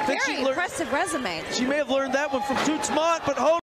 Very impressive resume. She may have learned that one from Toots Mott, but hold